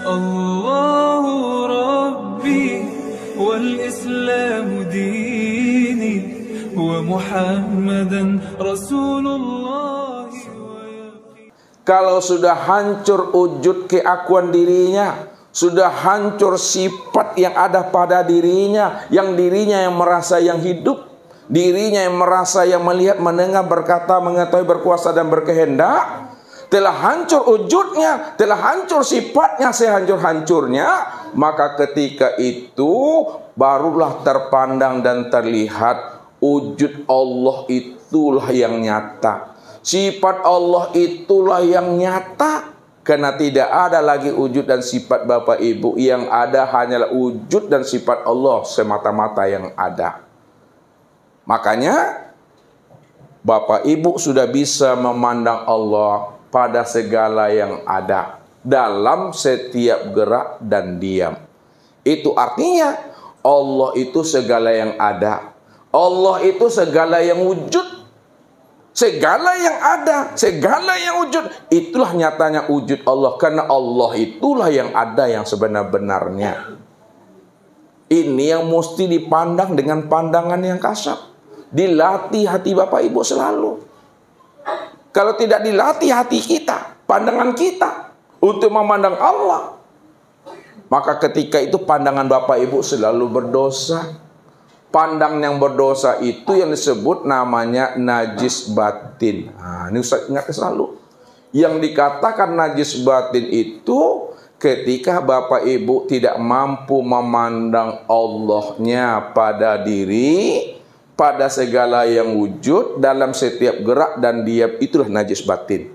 الله ربي والإسلام ديني ومحمدا رسول الله. Kalau sudah hancur wujud keakuan dirinya, sudah hancur sifat yang ada pada dirinya, yang dirinya yang merasa yang hidup, dirinya yang merasa yang melihat, mendengar, berkata, mengetahui, berkuasa dan berkehendak, telah hancur wujudnya, telah hancur sifatnya sehancur-hancurnya, maka ketika itu barulah terpandang dan terlihat wujud Allah itulah yang nyata. Sifat Allah itulah yang nyata. Karena tidak ada lagi wujud dan sifat Bapak Ibu. Yang ada hanyalah wujud dan sifat Allah semata-mata yang ada. Makanya Bapak Ibu sudah bisa memandang Allah pada segala yang ada, dalam setiap gerak dan diam. Itu artinya Allah itu segala yang ada, Allah itu segala yang wujud, segala yang ada, segala yang wujud. Itulah nyatanya wujud Allah, karena Allah itulah yang ada yang sebenar-benarnya. Ini yang mesti dipandang dengan pandangan yang kasar. Dilatih hati Bapak Ibu selalu. Kalau tidak dilatih hati kita, pandangan kita untuk memandang Allah, maka ketika itu pandangan Bapak Ibu selalu berdosa. Pandang yang berdosa itu yang disebut namanya najis batin. Nah, ini Ustaz ingat selalu. Yang dikatakan najis batin itu ketika Bapak Ibu tidak mampu memandang Allahnya pada diri, pada segala yang wujud, dalam setiap gerak dan diam, itulah najis batin.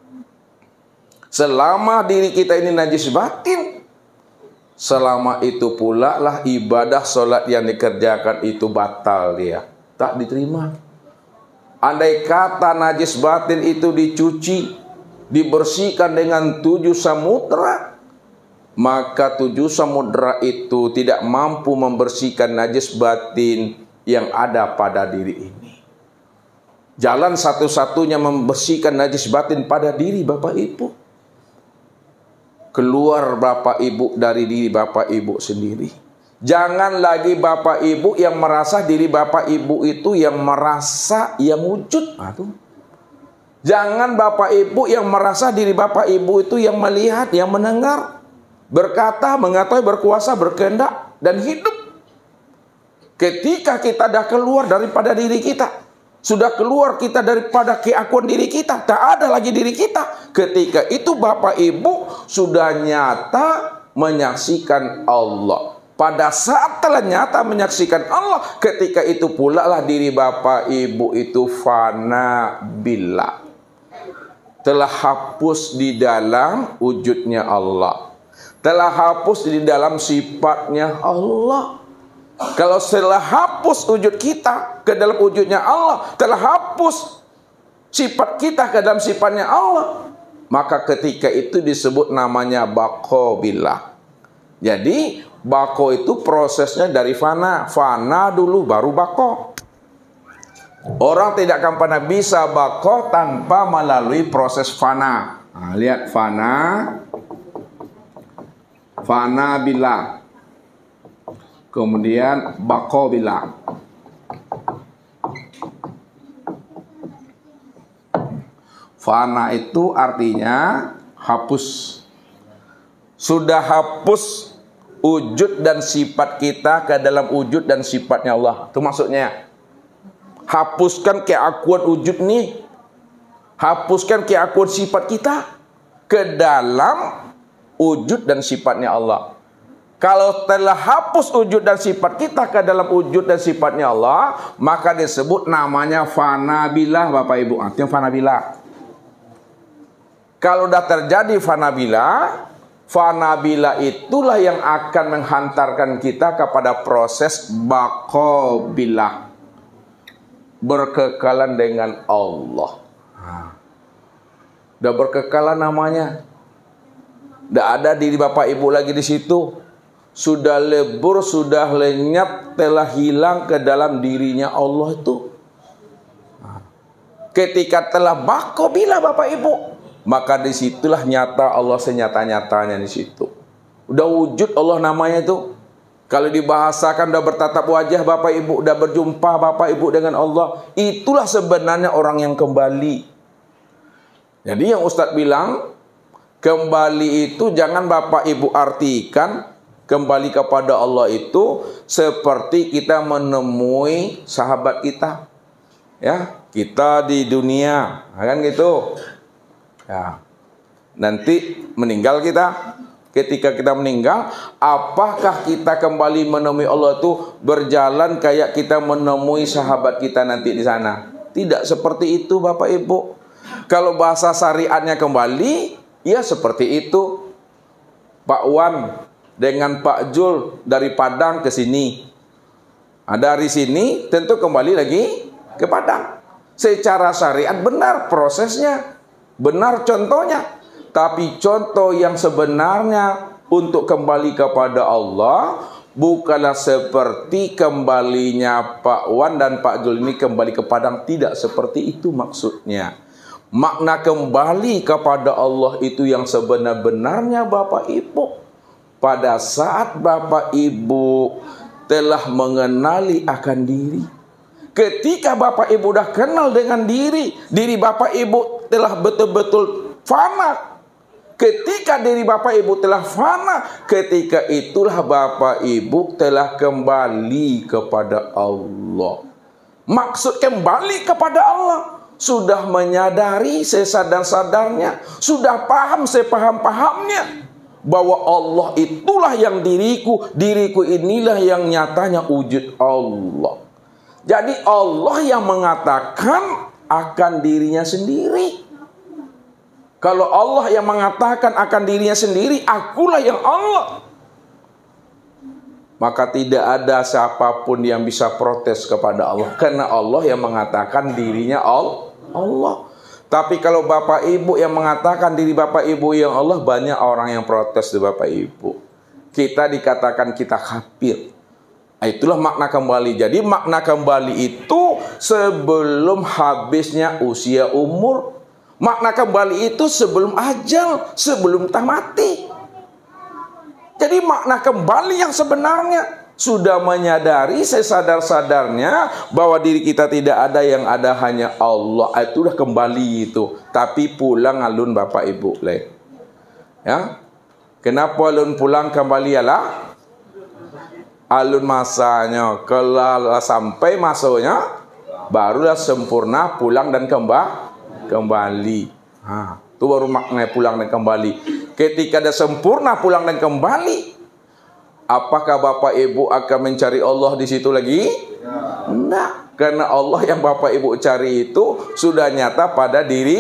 Selama diri kita ini najis batin, selama itu pula lah ibadah solat yang dikerjakan itu batal dia, tak diterima. Andai kata najis batin itu dicuci, dibersihkan dengan 7 samudra, maka 7 samudra itu tidak mampu membersihkan najis batin yang ada pada diri ini. Jalan satu-satunya membersihkan najis batin pada diri Bapak Ibu, keluar Bapak Ibu dari diri Bapak Ibu sendiri. Jangan lagi Bapak Ibu yang merasa diri Bapak Ibu itu yang merasa yang wujud. Jangan Bapak Ibu yang merasa diri Bapak Ibu itu yang melihat, yang mendengar, berkata, mengetahui, berkuasa, berkehendak dan hidup. Ketika kita dah keluar daripada diri kita, sudah keluar kita daripada keakuan diri kita, tak ada lagi diri kita. Ketika itu Bapak Ibu sudah nyata menyaksikan Allah. Pada saat telah nyata menyaksikan Allah, ketika itu pula lah diri Bapak Ibu itu fana billah, telah hapus di dalam wujudnya Allah, telah hapus di dalam sifatnya Allah. Kalau setelah hapus wujud kita ke dalam wujudnya Allah, telah hapus sifat kita ke dalam sifatnya Allah, maka ketika itu disebut namanya baqo billah. Jadi baqo itu prosesnya dari fana. Fana dulu baru baqo. Orang tidak akan pernah bisa baqo tanpa melalui proses fana. Nah, lihat fana, fana billah, kemudian baqo billah. Fana itu artinya hapus. Sudah hapus wujud dan sifat kita ke dalam wujud dan sifatnya Allah. Itu maksudnya. Hapuskan keakuan wujud nih, hapuskan keakuan sifat kita ke dalam wujud dan sifatnya Allah. Kalau telah hapus wujud dan sifat kita ke dalam wujud dan sifatnya Allah, maka disebut namanya fana billah Bapak Ibu. Artinya fana billah. Kalau sudah terjadi fana billah itulah yang akan menghantarkan kita kepada proses baqo billah, berkekalan dengan Allah. Udah berkekalan namanya. Tidak ada diri Bapak Ibu lagi di situ. Sudah lebur, sudah lenyap, telah hilang ke dalam dirinya Allah itu. Ketika telah baqo billah Bapak Ibu, maka disitulah nyata Allah senyata-nyatanya di situ. Udah wujud Allah namanya itu. Kalau dibahasakan udah bertatap wajah Bapak Ibu, udah berjumpa Bapak Ibu dengan Allah. Itulah sebenarnya orang yang kembali. Jadi yang Ustadz bilang, kembali itu jangan Bapak Ibu artikan kembali kepada Allah itu seperti kita menemui sahabat kita. Ya, kita di dunia, kan gitu. Ya. Nanti meninggal kita. Ketika kita meninggal, apakah kita kembali menemui Allah itu berjalan kayak kita menemui sahabat kita nanti di sana? Tidak seperti itu Bapak Ibu. Kalau bahasa syariatnya kembali, ya seperti itu. Pak Wan dengan Pak Jul dari Padang ke sini. Dari sini tentu kembali lagi ke Padang. Secara syariat benar prosesnya, benar contohnya. Tapi contoh yang sebenarnya untuk kembali kepada Allah bukanlah seperti kembalinya Pak Wan dan Pak Jul ini kembali ke Padang. Tidak seperti itu maksudnya. Makna kembali kepada Allah itu yang sebenar-benarnya Bapak Ibu. Pada saat Bapak Ibu telah mengenali akan diri. Ketika Bapak Ibu sudah kenal dengan diri Bapak Ibu telah betul-betul fana. Ketika diri Bapak Ibu telah fana, ketika itulah Bapak Ibu telah kembali kepada Allah. Maksud kembali kepada Allah, sudah menyadari sesadar-sadarnya, sudah paham sepaham-pahamnya bahwa Allah itulah yang diriku inilah yang nyatanya wujud Allah. Jadi Allah yang mengatakan akan dirinya sendiri. Kalau Allah yang mengatakan akan dirinya sendiri, akulah yang Allah, maka tidak ada siapapun yang bisa protes kepada Allah. Karena Allah yang mengatakan dirinya Allah. Tapi kalau Bapak Ibu yang mengatakan diri Bapak Ibu yang Allah, banyak orang yang protes di Bapak Ibu. Kita dikatakan kita kafir. Itulah makna kembali. Jadi makna kembali itu sebelum habisnya usia umur. Makna kembali itu sebelum ajal, sebelum mati. Jadi makna kembali yang sebenarnya sudah menyadari sesadar-sadarnya bahwa diri kita tidak ada, yang ada hanya Allah. Itulah kembali itu. Tapi pulang alun Bapak Ibu. Ya. Kenapa alun pulang kembali ialah alun masanya. Kalau sampai masanya barulah sempurna pulang dan kembali. Itu baru makna pulang dan kembali. Ketika ada sempurna pulang dan kembali, apakah Bapak Ibu akan mencari Allah di situ lagi? Enggak. Karena Allah yang Bapak Ibu cari itu sudah nyata pada diri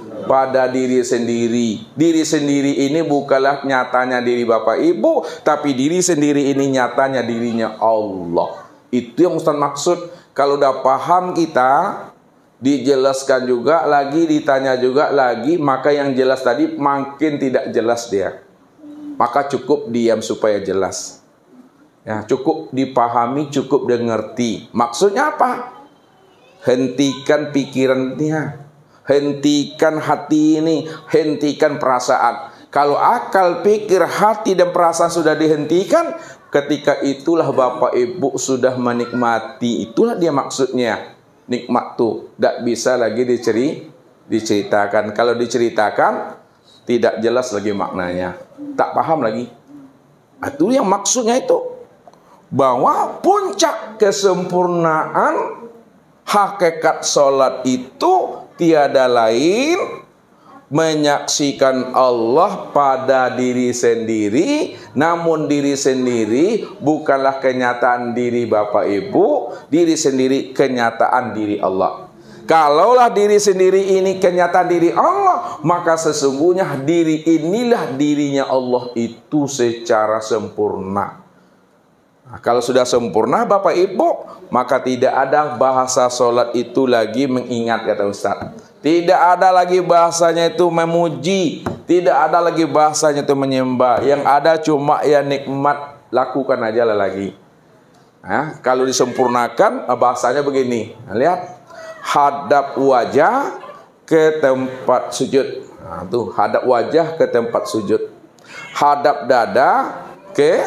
sendiri. Diri sendiri ini bukanlah nyatanya diri Bapak Ibu, tapi diri sendiri ini nyatanya dirinya Allah. Itu yang Ustaz maksud. Kalau udah paham kita, dijelaskan juga lagi, ditanya juga lagi, maka yang jelas tadi makin tidak jelas dia. Maka cukup diam supaya jelas. Ya, cukup dipahami, cukup dimengerti. Maksudnya apa? Hentikan pikirannya, hentikan hati ini, hentikan perasaan. Kalau akal, pikir, hati dan perasaan sudah dihentikan, ketika itulah Bapak Ibu sudah menikmati. Itulah dia maksudnya. Nikmat tuh tidak bisa lagi diceritakan. Kalau diceritakan tidak jelas lagi maknanya, tak paham lagi. Itu yang maksudnya itu, bahwa puncak kesempurnaan hakikat sholat itu tiada lain menyaksikan Allah pada diri sendiri. Namun diri sendiri bukanlah kenyataan diri Bapak Ibu, diri sendiri kenyataan diri Allah. Kalaulah diri sendiri ini kenyataan diri Allah, maka sesungguhnya diri inilah dirinya Allah itu secara sempurna. Nah, kalau sudah sempurna Bapak Ibu, maka tidak ada bahasa sholat itu lagi mengingat, kata Ustaz. Tidak ada lagi bahasanya itu memuji, tidak ada lagi bahasanya itu menyembah. Yang ada cuma ya nikmat, lakukan aja lah lagi. Nah, kalau disempurnakan bahasanya begini. Nah, lihat, hadap wajah ke tempat sujud. Nah, tuh hadap wajah ke tempat sujud. hadap dada ke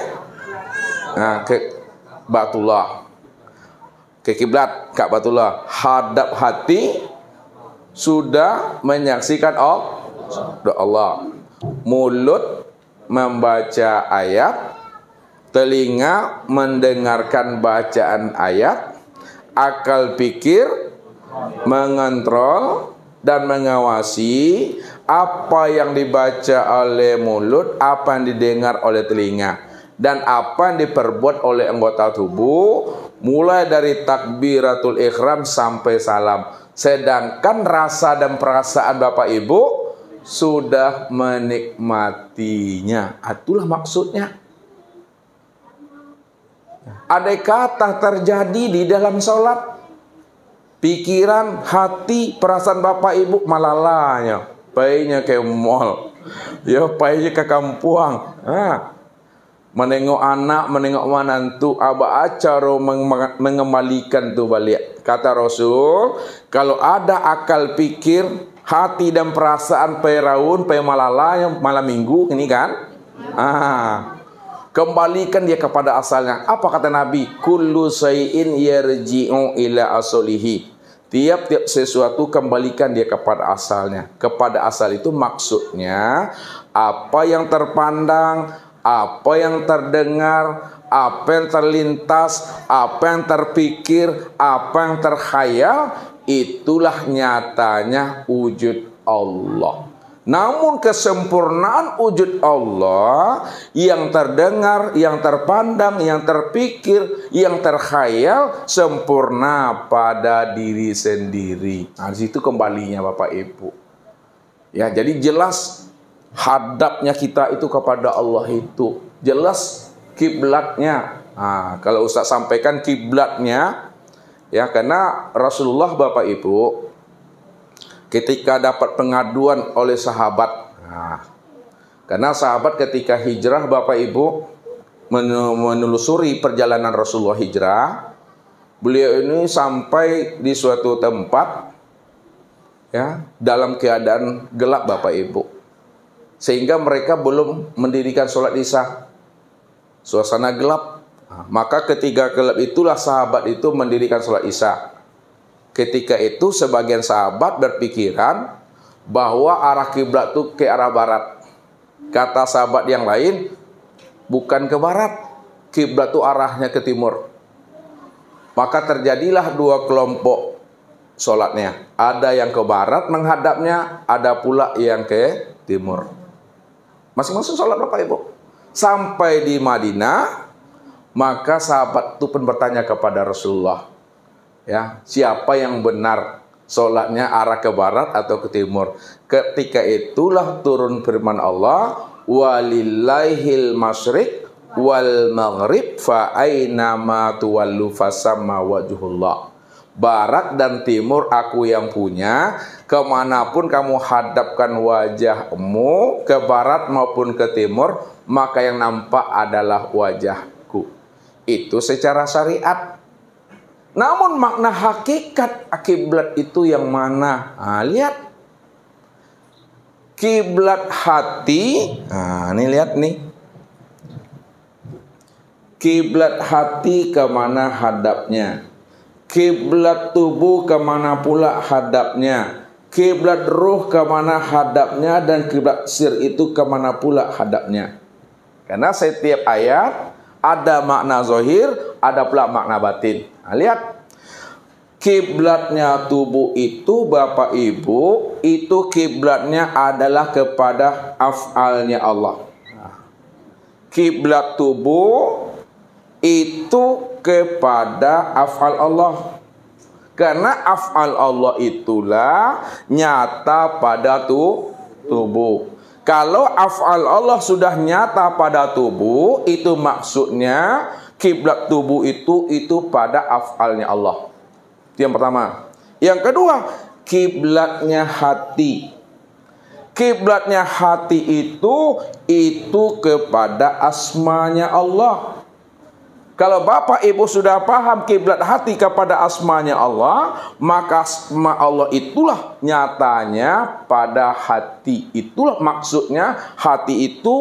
Baitullah, ke kiblat Ka'batullah. Hadap hati sudah menyaksikan Allah. Mulut membaca ayat, telinga mendengarkan bacaan ayat, akal pikir mengontrol dan mengawasi apa yang dibaca oleh mulut, apa yang didengar oleh telinga, dan apa yang diperbuat oleh anggota tubuh, mulai dari takbiratul ihram sampai salam. Sedangkan rasa dan perasaan Bapak Ibu sudah menikmatinya. Itulah maksudnya. Andai kata terjadi di dalam sholat, pikiran, hati, perasaan Bapak Ibu malalanya, painya ke mall, ya painya ke kampuang, menengok anak, menengok manantu, aba acaro mengembalikan tu balik. Kata Rasul, kalau ada akal pikir, hati dan perasaan peraun, malalanya malam minggu ini kan, kembalikan dia kepada asalnya. Apa kata Nabi? Kullu shay'in yarji'u ila aslihi. Tiap-tiap sesuatu kembalikan dia kepada asalnya. Kepada asal itu maksudnya apa yang terpandang, apa yang terdengar, apa yang terlintas, apa yang terpikir, apa yang terkhayal, itulah nyatanya wujud Allah. Namun kesempurnaan wujud Allah yang terdengar, yang terpandang, yang terpikir, yang terkhayal sempurna pada diri sendiri. Nah, di situ kembalinya Bapak Ibu. Ya, jadi jelas hadapnya kita itu kepada Allah itu. Jelas kiblatnya. Nah, kalau Ustaz sampaikan kiblatnya, ya, karena Rasulullah Bapak Ibu ketika dapat pengaduan oleh sahabat, karena sahabat ketika hijrah Bapak Ibu menelusuri perjalanan Rasulullah hijrah, beliau ini sampai di suatu tempat, ya, dalam keadaan gelap Bapak Ibu, sehingga mereka belum mendirikan sholat isya, suasana gelap. Maka ketika gelap itulah sahabat itu mendirikan sholat isya. Ketika itu sebagian sahabat berpikiran bahwa arah kiblat itu ke arah barat. Kata sahabat yang lain, bukan ke barat, kiblat itu arahnya ke timur. Maka terjadilah dua kelompok sholatnya. Ada yang ke barat menghadapnya, ada pula yang ke timur. Masing-masing sholat Bapak Ibu. Sampai di Madinah, maka sahabat itu pun bertanya kepada Rasulullah, ya, siapa yang benar sholatnya arah ke barat atau ke timur? Ketika itulah turun firman Allah, walillahil masyriq wal maghrib fa aina ma tuwallu fasamma wajhullah. Barat dan timur aku yang punya, kemanapun kamu hadapkan wajahmu, ke barat maupun ke timur, maka yang nampak adalah wajahku. Itu secara syariat. Namun makna hakikat kiblat itu yang mana? Lihat. Kiblat hati. Ini lihat nih. Kiblat hati kemana hadapnya? Kiblat tubuh kemana pula hadapnya? Kiblat ruh kemana hadapnya? Dan kiblat sir itu kemana pula hadapnya? Karena setiap ayat ada makna zahir, ada pula makna batin. Nah, lihat, kiblatnya tubuh itu Bapak Ibu, itu kiblatnya adalah kepada af'alnya Allah. Kiblat tubuh itu kepada af'al Allah. Karena af'al Allah itulah nyata pada tubuh. Kalau af'al Allah sudah nyata pada tubuh, itu maksudnya kiblat tubuh itu pada af'alnya Allah. Itu yang pertama. Yang kedua, kiblatnya hati. Kiblatnya hati itu kepada asmanya Allah. Kalau Bapak Ibu sudah paham kiblat hati kepada asmanya Allah, maka asma Allah itulah nyatanya pada hati. Itulah maksudnya hati itu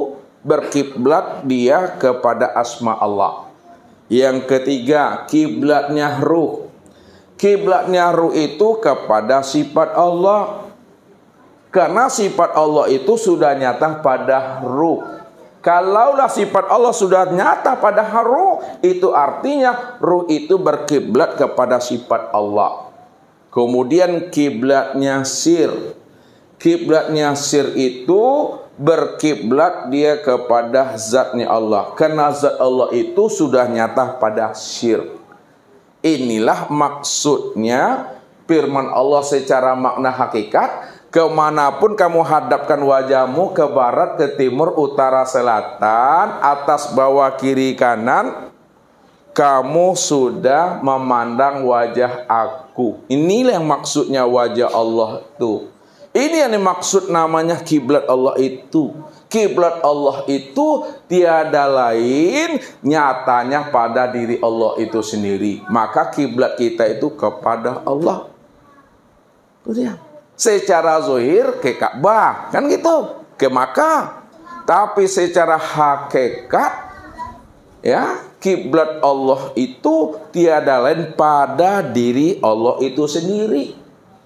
berkiblat dia kepada asma Allah. Yang ketiga, kiblatnya ruh. Kiblatnya ruh itu kepada sifat Allah. Karena sifat Allah itu sudah nyata pada ruh. Kalaulah sifat Allah sudah nyata pada ruh, itu artinya ruh itu berkiblat kepada sifat Allah. Kemudian kiblatnya sir. Kiblatnya sir itu berkiblat dia kepada zatnya Allah. Karena zat Allah itu sudah nyata pada sir. Inilah maksudnya firman Allah secara makna hakikat. Kemanapun kamu hadapkan wajahmu, ke barat, ke timur, utara, selatan, atas, bawah, kiri, kanan, kamu sudah memandang wajah aku. Inilah yang maksudnya wajah Allah itu. Ini yang dimaksud namanya kiblat Allah itu. Kiblat Allah itu tiada lain nyatanya pada diri Allah itu sendiri. Maka kiblat kita itu kepada Allah. Itu dia. Secara zahir ke Ka'bah, kan gitu, ke Makkah. Tapi secara hakikat, ya, kiblat Allah itu tiada lain pada diri Allah itu sendiri.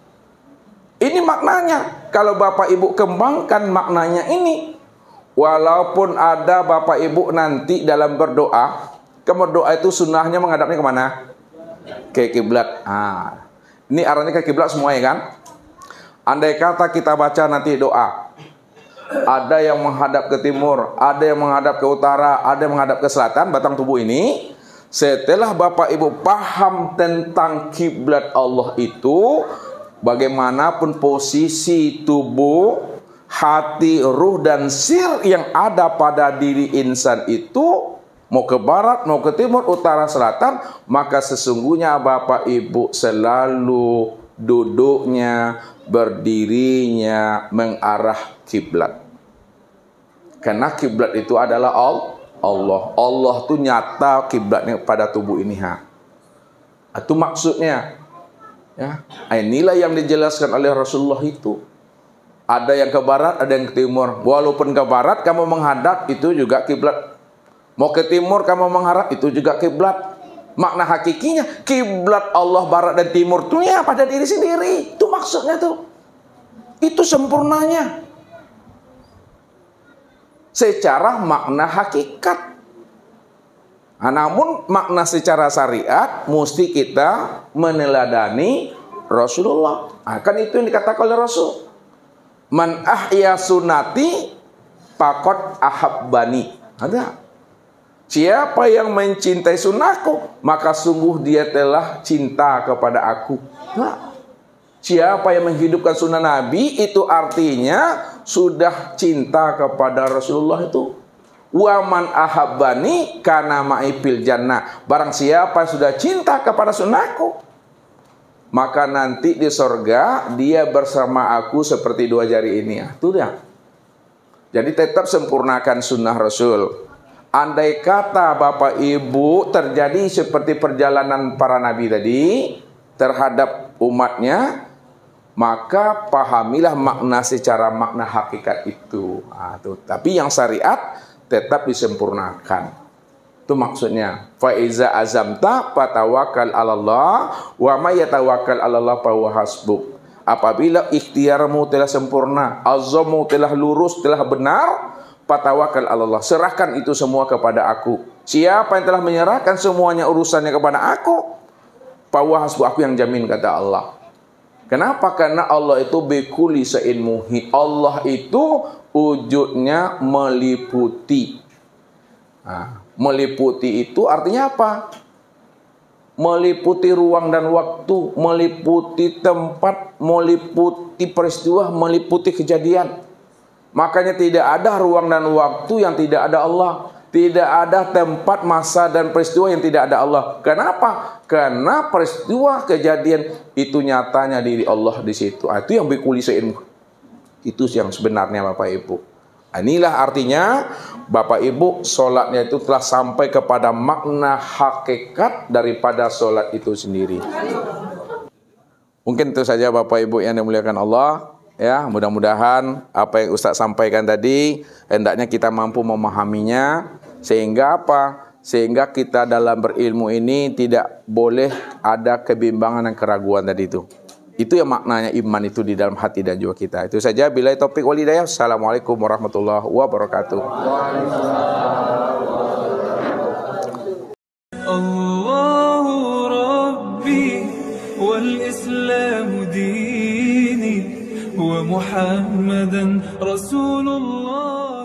Ini maknanya. Kalau Bapak Ibu kembangkan maknanya ini, walaupun ada Bapak Ibu nanti dalam berdoa, berdoa itu sunnahnya menghadapnya kemana? Ke kiblat. Ini arahnya ke kiblat semua, ya kan? Andai kata kita baca nanti doa, ada yang menghadap ke timur, ada yang menghadap ke utara, ada yang menghadap ke selatan, batang tubuh ini. Setelah Bapak Ibu paham tentang kiblat Allah itu, bagaimanapun posisi tubuh, hati, ruh, dan sir yang ada pada diri insan itu, mau ke barat, mau ke timur, utara, selatan, maka sesungguhnya Bapak Ibu selalu duduknya, berdirinya mengarah kiblat. Karena kiblat itu adalah Allah. Allah itu nyata kiblatnya pada tubuh ini. Itu maksudnya. Ya, inilah yang dijelaskan oleh Rasulullah itu. Ada yang ke barat, ada yang ke timur. Walaupun ke barat kamu menghadap, itu juga kiblat. Mau ke timur kamu menghadap, itu juga kiblat. Makna hakikinya kiblat Allah barat dan timur itu ya pada diri sendiri. Itu maksudnya tuh. Itu sempurnanya. Secara makna hakikat. Namun makna secara syariat mesti kita meneladani Rasulullah. Kan itu yang dikatakan oleh Rasul. Man ahya sunnati faqad ahabbani. Ada. Siapa yang mencintai sunnahku, maka sungguh dia telah cinta kepada aku. Siapa yang menghidupkan sunnah Nabi, itu artinya sudah cinta kepada Rasulullah itu. Wa man ahabbani kana ma'i fil jannah. Barang siapa yang sudah cinta kepada sunnahku, maka nanti di sorga dia bersama aku seperti dua jari ini. Itu dia. Jadi tetap sempurnakan sunnah Rasul. Andai kata Bapak Ibu terjadi seperti perjalanan para nabi tadi terhadap umatnya, maka pahamilah makna secara makna hakikat itu. Tapi yang syariat tetap disempurnakan. Itu maksudnya. Fa iza azamta fatawakkal 'alallah wa may yatawakkal 'alallah fa huwa hasbuk. Apabila ikhtiarmu telah sempurna, azammu telah lurus, telah benar, fatawakal Allah, serahkan itu semua kepada aku. Siapa yang telah menyerahkan semuanya urusannya kepada aku, fahuwa hasbu, aku yang jamin, kata Allah. Kenapa? Karena Allah itu bikulli syai'in muhit. Allah itu wujudnya meliputi. Meliputi itu artinya apa? Meliputi ruang dan waktu, meliputi tempat, meliputi peristiwa, meliputi kejadian. Makanya tidak ada ruang dan waktu yang tidak ada Allah. Tidak ada tempat, masa, dan peristiwa yang tidak ada Allah. Kenapa? Karena peristiwa kejadian itu nyatanya diri Allah di situ. Itu yang bikulli syai'in. Itu yang sebenarnya Bapak Ibu. Inilah artinya Bapak Ibu, sholatnya itu telah sampai kepada makna hakikat daripada sholat itu sendiri. Mungkin itu saja Bapak Ibu yang dimuliakan Allah. Ya, mudah-mudahan apa yang Ustaz sampaikan tadi hendaknya kita mampu memahaminya sehingga apa? Sehingga kita dalam berilmu ini tidak boleh ada kebimbangan dan keraguan tadi itu. Itu yang maknanya iman itu di dalam hati dan jiwa kita. Itu saja. Billahi taufik wal hidayah. Assalamualaikum warahmatullahi wabarakatuh. Allahu Rabbi wal Islamu dini wa Muhammadan Rasulullah.